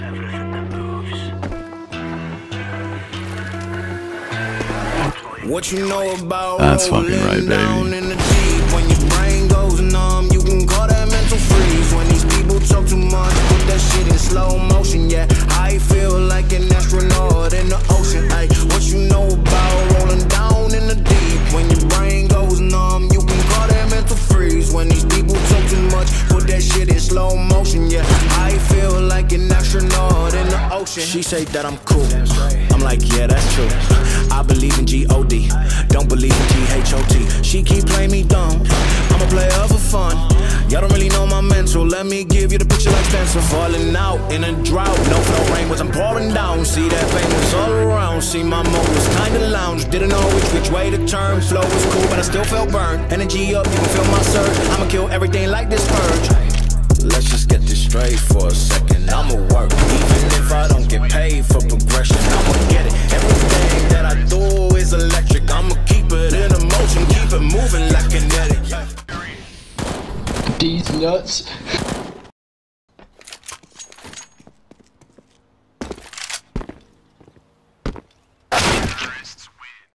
What you know about That's fucking right, down baby. in the deep? When your brain goes numb, you can call that mental freeze. When these people talk too much, put that shit in slow motion. Yeah, I feel like an astronaut in the ocean. Ay, what you know about rolling down in the deep? When your brain goes numb, you can call that mental freeze. When these people talk too much, put that shit in slow motion. Yeah, I feel like an astronaut in the ocean. She say that I'm cool. I'm like, yeah, that's true. I believe in G-O-D, don't believe in G-H-O-T. She keep playing me dumb, I'm a player for fun. Y'all don't really know my mental, let me give you the picture like Spencer. Falling out in a drought, no flow rain wasn't pouring down. See that pain was all around, see my mode was kinda lounge. Didn't know which way to turn, flow was cool but I still felt burned. Energy up, you can feel my surge, I'ma kill everything like this purge. Let's just get this straight for a second, I'ma work. Even if I don't get paid for progression, I'ma get it. Everything that I do is electric, I'ma keep it in motion, keep it moving like kinetic. These nuts.